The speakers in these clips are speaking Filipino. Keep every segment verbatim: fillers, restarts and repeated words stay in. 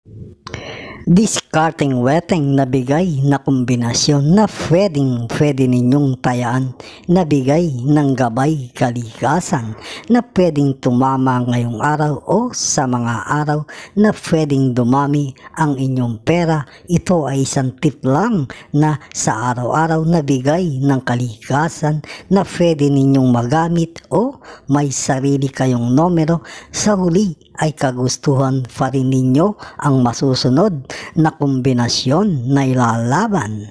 Discarding weteng na bigay na kombinasyon na pwedeng pwede ninyong tayaan na bigay ng gabay kalikasan na pwedeng tumama ngayong araw o sa mga araw na pwedeng dumami ang inyong pera. Ito ay isang tip lang na sa araw-araw na bigay ng kalikasan na pwede ninyong magamit o may sarili kayong numero. Sa huli ay kagustuhan pa rin ninyo ang masusunod na kombinasyon na ilalaban.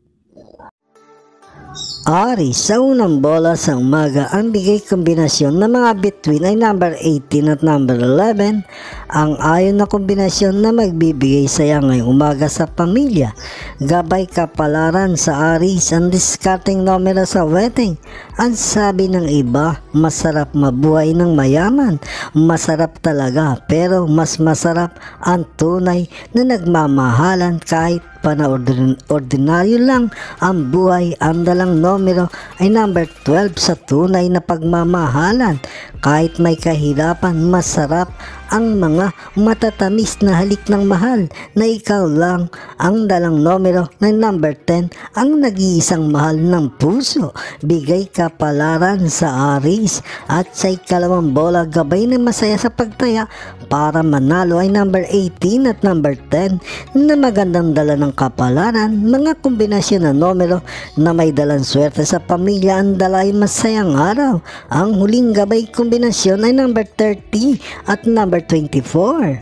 Ari, sa unang bola sa umaga, ang bigay kombinasyon ng mga between ay number eighteen at number eleven. Ang ayon na kombinasyon na magbibigay saya ngayong umaga sa pamilya. Gabay kapalaran sa Aries, ang discarding numero sa wedding. Ang sabi ng iba, masarap mabuhay ng mayaman. Masarap talaga, pero mas masarap ang tunay na nagmamahalan kahit pana-ordinaryo lang ang buhay. Ang dalang numero ay number twelve sa tunay na pagmamahalan. Kahit may kahirapan, masarap ang mga matatamis na halik ng mahal na ikaw lang. Ang dalang numero na number ten, ang nag-iisang mahal ng puso. Bigay kapalaran sa Aries at sa ikalawang bola, gabay na masaya sa pagtaya para manalo ay number eighteen at number ten na magandang dala ng kapalaran. Mga kombinasyon na numero na may dalang swerte sa pamilya. Ang dala ay masayang araw. Ang huling gabay kombinasyon ay number thirty at number twenty-four.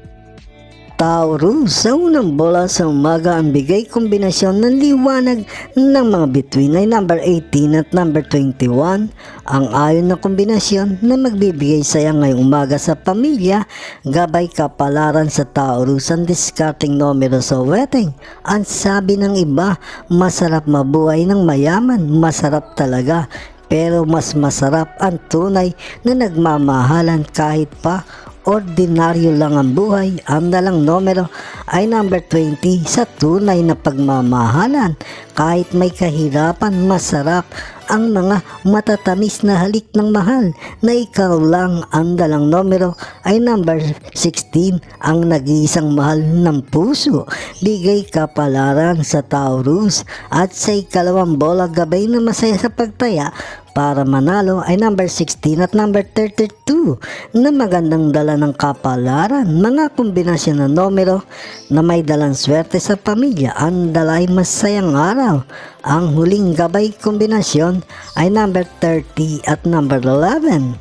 Taurus, sa unang bola sa umaga, ang bigay kombinasyon ng liwanag ng mga between ay number eighteen at number twenty-one. Ang ayon na kombinasyon na magbibigay saya ngayong umaga sa pamilya. Gabay kapalaran sa Taurus, ang discarding numero sa wedding. Ang sabi ng iba, masarap mabuhay ng mayaman. Masarap talaga, pero mas masarap ang tunay na nagmamahalan kahit pa ordinaryo lang ang buhay. Ang dalang numero ay number twenty sa tunay na pagmamahalan. Kahit may kahirapan, masarap ang mga matatamis na halik ng mahal na ikaw lang. Ang dalang numero ay number sixteen, ang nag-iisang mahal ng puso. Bigay kapalaran sa Taurus at sa ikalawang bola, gabay na masaya sa pagtaya para manalo ay number sixteen at number thirty-two na magandang dala ng kapalaran. Mga kombinasyon ng numero na may dalang swerte sa pamilya. Ang dala ay masayang araw. Ang huling gabay kombinasyon ay number thirty at number eleven.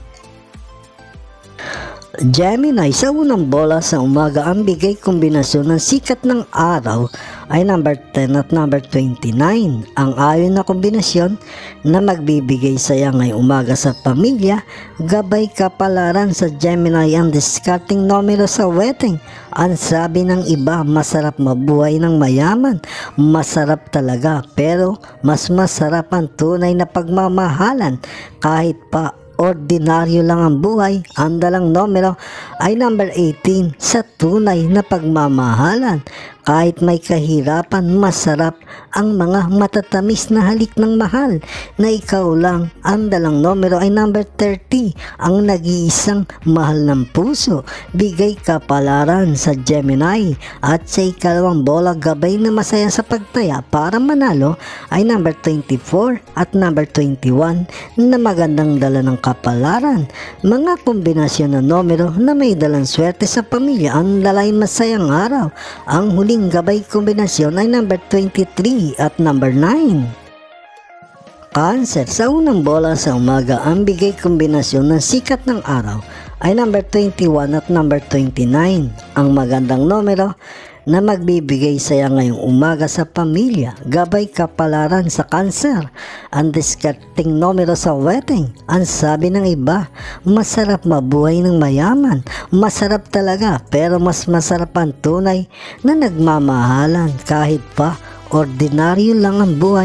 Gemini, sa unang bola sa umaga, ang bigay kombinasyon ng sikat ng araw ay number ten at number twenty-nine. Ang ayon na kombinasyon na magbibigay saya ngayong umaga sa pamilya. Gabay kapalaran sa Gemini, ang discarding numero sa wedding. Ang sabi ng iba, masarap mabuhay ng mayaman. Masarap talaga, pero mas masarap ang tunay na pagmamahalan kahit pa ordinaryo lang ang buhay. Ang dalang numero ay number eighteen sa tunay na pagmamahalan. Kahit may kahirapan, masarap ang mga matatamis na halik ng mahal na ikaw lang. Ang dalang numero ay number thirty, ang nag-iisang mahal ng puso. Bigay kapalaran sa Gemini at sa ikalawang bola, gabay na masaya sa pagtaya para manalo ay number twenty-four at number twenty-one na magandang dala ng kapalaran. Mga kombinasyon ng numero na may dalang swerte sa pamilya. Ang dalay masayang araw. Ang huling gabay kombinasyon ay number twenty-three at number nine. Cancer, sa unang bola sa umaga, ang bigay kombinasyon ng sikat ng araw ay number twenty-one at number twenty-nine. Ang magandang numero na magbibigay saya ngayong umaga sa pamilya. Gabay kapalaran sa Cancer, ang discarding numero sa wedding. Ang sabi ng iba, masarap mabuhay ng mayaman. Masarap talaga, pero mas masarap ang tunay na nagmamahalan kahit pa ordinaryo lang ang buhay.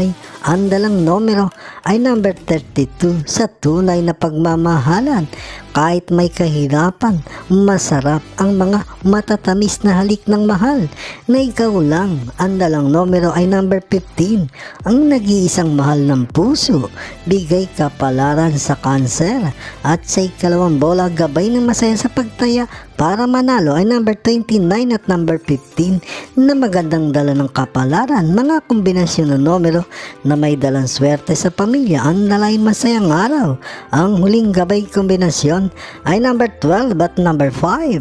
ang dalang numero ay number thirty-two sa tunay na pagmamahalan. Kahit may kahirapan, masarap ang mga matatamis na halik ng mahal na ikaw lang. Ang dalang numero ay number fifteen, ang nag-iisang mahal ng puso. Bigay kapalaran sa Cancer. At sa ikalawang bola, gabay ng masaya sa pagtaya para manalo ay number twenty-nine at number fifteen na magandang dala ng kapalaran. Mga kombinasyon ng numero na may dalang swerte sa pamilya. Ang dalay masayang araw. Ang huling gabay kombinasyon ay number twelve at number five.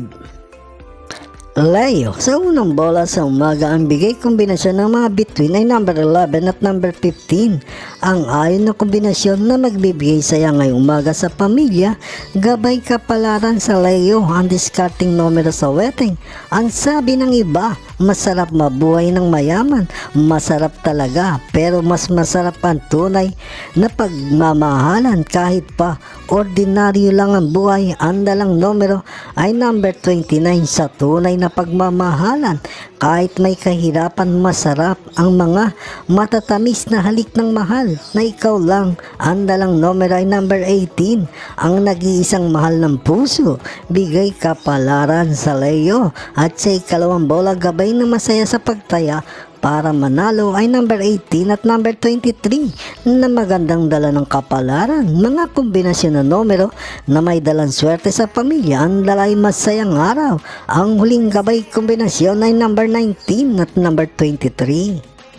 Leo, sa unang bola sa umaga, ang bigay kombinasyon ng mga bituin ay number eleven at number fifteen. Ang ayon na kombinasyon na magbibigay saya ngayong umaga sa pamilya. Gabay kapalaran sa Leo, ang discarding numero sa wedding. Ang sabi ng iba, masarap mabuhay ng mayaman. Masarap talaga, pero mas masarap ang tunay na pagmamahalan kahit pa ordinaryo lang ang buhay. Ang dalang numero ay number twenty-nine sa tunay na pagmamahalan. Kahit may kahirapan, masarap ang mga matatamis na halik ng mahal na ikaw lang. Ang dalang numero ay number eighteen, ang nag-iisang mahal ng puso. Bigay kapalaran sa Leo. At sa ikalawang bola, gabay na masaya sa pagtaya para manalo ay number eighteen at number twenty-three na magandang dala ng kapalaran. Mga kombinasyon ng numero na may dalang swerte sa pamilya. Ang dalay masayang araw. Ang huling gabay kombinasyon ay number nineteen at number twenty-three.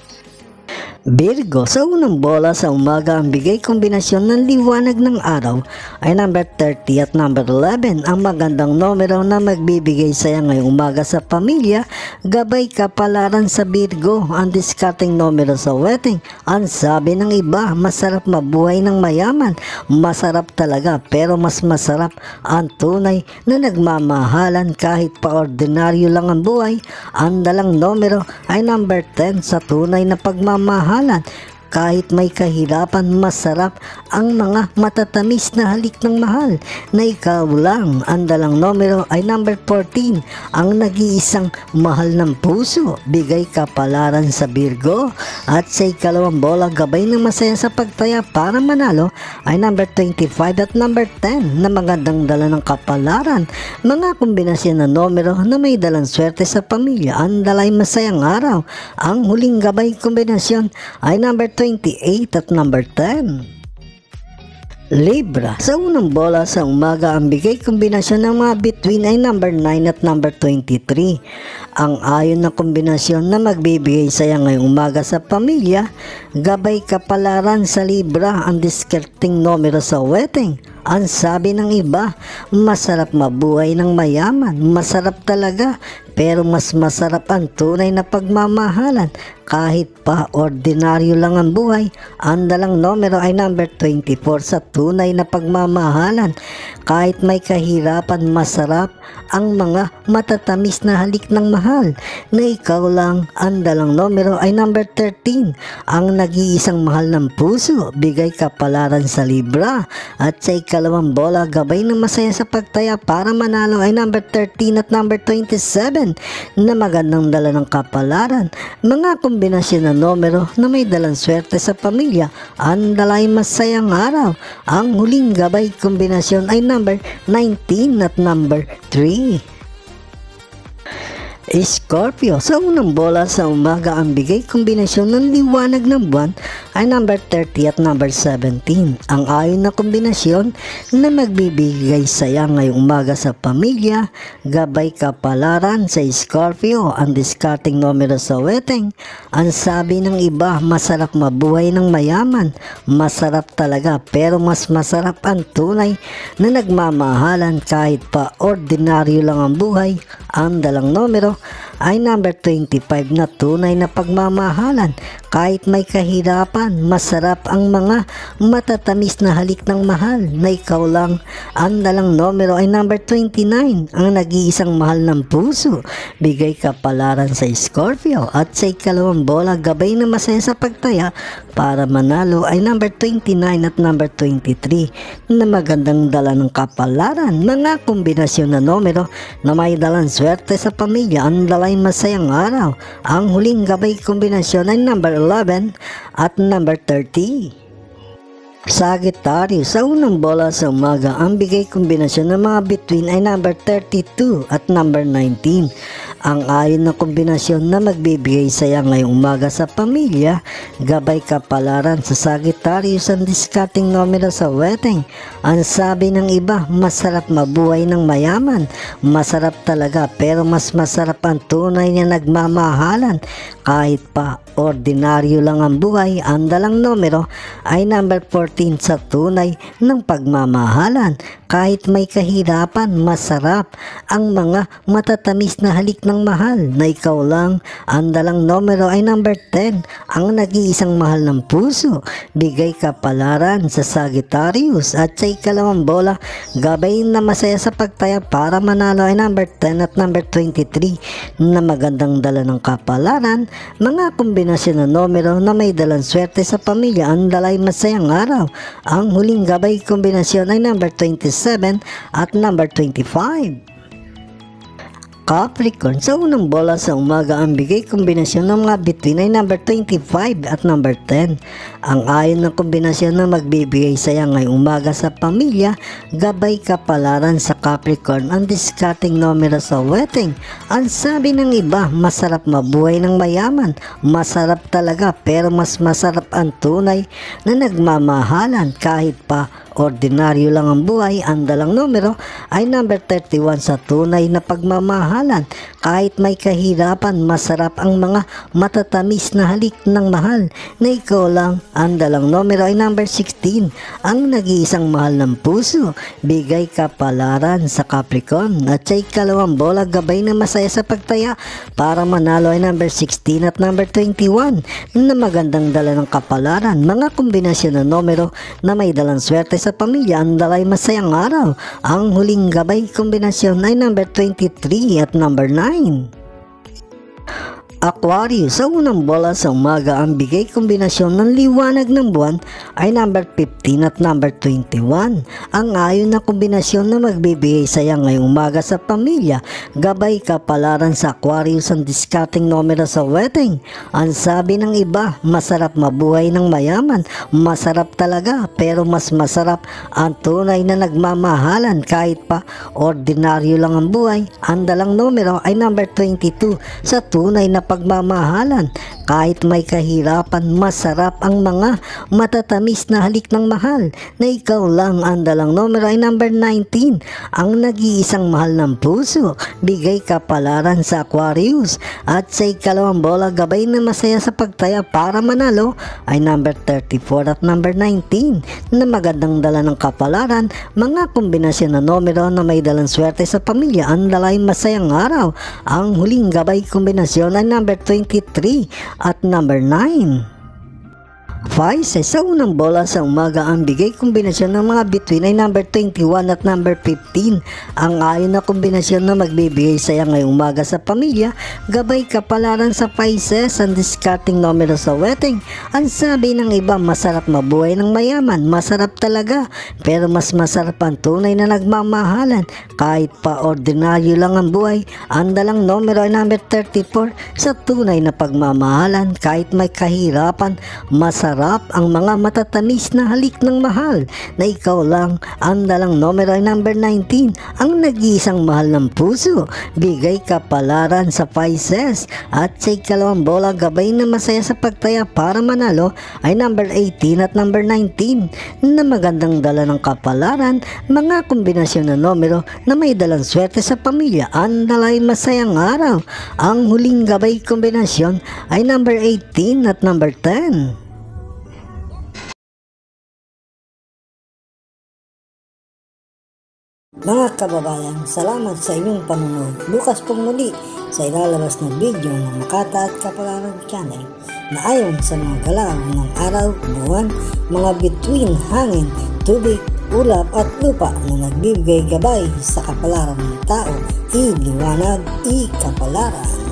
Virgo, sa unang bola sa umaga, ang bigay kombinasyon ng liwanag ng araw ay number thirty at number eleven. Ang magandang numero na magbibigay saya ngayong umaga sa pamilya. Gabay kapalaran sa Virgo, ang discarding numero sa wedding. Ang sabi ng iba, masarap mabuhay ng mayaman. Masarap talaga, pero mas masarap ang tunay na nagmamahalan kahit pa ordinaryo lang ang buhay. Ang dalang numero ay number ten sa tunay na pagmamahalan. Kahit may kahirapan, masarap ang mga matatamis na halik ng mahal na ikaw lang. Ang dalang numero ay number fourteen, ang nag-iisang mahal ng puso. Bigay kapalaran sa Virgo. At sa ikalawang bola, gabay ng masaya sa pagtaya para manalo ay number twenty-five at number ten na magandang dala ng kapalaran. Mga kombinasyon ng numero na may dalang swerte sa pamilya. Ang dalay masayang araw. Ang huling gabay kombinasyon ay number twenty-eight at number ten. Libra, sa unang bola sa umaga, ang bigay kombinasyon ng mga bituin ay number nine at number twenty-three. Ang ayon na kombinasyon na magbibigay saya ngayong umaga sa pamilya. Gabay kapalaran sa Libra, ang discarding numero sa wedding. Ang sabi ng iba, masarap mabuhay ng mayaman. Masarap talaga, pero mas masarap ang tunay na pagmamahalan kahit pa ordinaryo lang ang buhay. Ang dalang numero ay number twenty-four sa tunay na pagmamahalan. Kahit may kahirapan, masarap ang mga matatamis na halik ng mahal na ikaw lang. Ang dalang numero ay number thirteen, ang nag-iisang mahal ng puso. Bigay kapalaran sa Libra. At sa ikalawang bola, gabay na masaya sa pagtaya para manalo ay number thirteen at number twenty-seven na magandang dala ng kapalaran. Mga kombinasyon ng numero na may dalang swerte sa pamilya. Ang dalay masayang araw. Ang huling gabay kombinasyon ay number nineteen at number three. Scorpio, sa unang bola sa umaga, ang bigay kombinasyon ng liwanag ng buwan ay number thirty at number seventeen. Ang ayon na kombinasyon na magbibigay saya ngayong umaga sa pamilya. Gabay kapalaran sa Scorpio, ang discarding numero sa wedding. Ang sabi ng iba, masarap mabuhay ng mayaman. Masarap talaga, pero mas masarap ang tunay na nagmamahalan kahit pa ordinaryo lang ang buhay. Ang dalang numero ay number twenty-five na tunay na pagmamahalan. Kahit may kahirapan, masarap ang mga matatamis na halik ng mahal na ikaw lang. Ang dalang numero ay number twenty-nine, ang nag-iisang mahal ng puso. Bigay kapalaran sa Scorpio. At sa ikalawang bola, gabay na masaya sa pagtaya para manalo ay number twenty-nine at number twenty-three na magandang dala ng kapalaran. Mga kombinasyon na numero na may dalang swerte sa pamilya. Ang dala dalay masayang araw. Ang huling gabay kombinasyon ay number eleven at number thirty. Sagittarius, sa unang bola sa umaga, ang bigay kombinasyon ng mga bituin ay number thirty-two at number nineteen. Ang ayon na kombinasyon na magbibigay saya ngayong umaga sa pamilya, gabay kapalaran sa Sagittarius ang discarding numero sa wedding. Ang sabi ng iba, masarap mabuhay ng mayaman. Masarap talaga, pero mas masarap ang tunay na nagmamahalan. Kahit pa ordinaryo lang ang buhay, ang dalang numero ay number fourteen sa tunay ng pagmamahalan. Kahit may kahirapan, masarap ang mga matatamis na halik ng mahal na ikaw lang. Ang dalang numero ay number ten, ang nag-iisang mahal ng puso. Bigay kapalaran sa Sagittarius at sa ikalawang bola, gabay na masaya sa pagtaya para manalo ay number ten at number twenty-three na magandang dala ng kapalaran. Mga kombinasyon ng numero na may dalang swerte sa pamilya, ang dalay masayang araw. Ang huling gabay kombinasyon ay number twenty-seven at number twenty-five. Capricorn, sa unang bola sa umaga, ang bigay kombinasyon ng mga bituin ay number twenty-five at number ten. Ang ayon ng kombinasyon na magbibigay saya ngayong umaga sa pamilya, gabay kapalaran sa Capricorn ang discarding numero sa wedding. Ang sabi ng iba, masarap mabuhay ng mayaman. Masarap talaga, pero mas masarap ang tunay na nagmamahalan. Kahit pa ordinaryo lang ang buhay, ang dalang numero ay number thirty-one sa tunay na pagmamahalan. Kahit may kahirapan, masarap ang mga matatamis na halik ng mahal na ikaw lang. Ang dalang numero ay number sixteen, ang nag-iisang mahal ng puso. Bigay kapalaran sa Capricorn at sa ikalawang bola, gabay na masaya sa pagtaya para manalo ay number sixteen at number twenty-one na magandang dala ng kapalaran. Mga kombinasyon ng numero na may dalang swerte sa pamilya, ang dalay masayang araw. Ang huling gabay kombinasyon ay number twenty-three at number nine. Aquarius, sa unang bola sa umaga, ang bigay kombinasyon ng liwanag ng buwan ay number fifteen at number twenty-one. Ang ayon na kombinasyon na magbibigay saya ngayong umaga sa pamilya, gabay kapalaran sa Aquarius ang discarding numero sa wedding. Ang sabi ng iba, masarap mabuhay ng mayaman. Masarap talaga, pero mas masarap ang tunay na nagmamahalan. Kahit pa ordinaryo lang ang buhay, ang dalang numero ay number twenty-two sa tunay na pagmamahalan. Kahit may kahirapan, masarap ang mga matatamis na halik ng mahal na ikaw lang. Ang dalang numero ay number nineteen, ang nag-iisang mahal ng puso. Bigay kapalaran sa Aquarius at sa ikalawang bola, gabay na masaya sa pagtaya para manalo ay number thirty-four at number nineteen na magandang dala ng kapalaran. Mga kombinasyon na numero na may dalang swerte sa pamilya, ang dalay masayang araw. Ang huling gabay kombinasyon ay number twenty-three at number nine. Pisces, sa unang bola sa umaga, ang bigay kombinasyon ng mga bituin ay number twenty-one at number fifteen. Ang ayon na kombinasyon na magbibigay saya ngayong umaga sa pamilya, gabay kapalaran sa Pisces ang discarding numero sa wedding. Ang sabi ng iba, masarap mabuhay ng mayaman. Masarap talaga, pero mas masarap ang tunay na nagmamahalan. Kahit pa ordinaryo lang ang buhay, ang dalang numero ay number thirty-four sa tunay na pagmamahalan. Kahit may kahirapan, masarap ang mga matatamis na halik ng mahal na ikaw lang. Ang dalang numero ay number nineteen, ang nag-iisang mahal ng puso. Bigay kapalaran sa Pisces at sa ikalawang bola, gabay na masaya sa pagtaya para manalo ay number eighteen at number nineteen na magandang dala ng kapalaran. Mga kombinasyon ng numero na may dalang swerte sa pamilya, ang dalay masayang araw. Ang huling gabay kombinasyon ay number eighteen at number ten. Mga kababayan, salamat sa inyong panonood. Bukas pong muli sa ilalabas na video ng Makata at Kapalaran Channel na ayon sa mga galaw ng araw, buwan, mga bituin, hangin, tubig, ulap at lupa na nagbibigay gabay sa kapalaran ng tao. I-liwanag, i-kapalaran.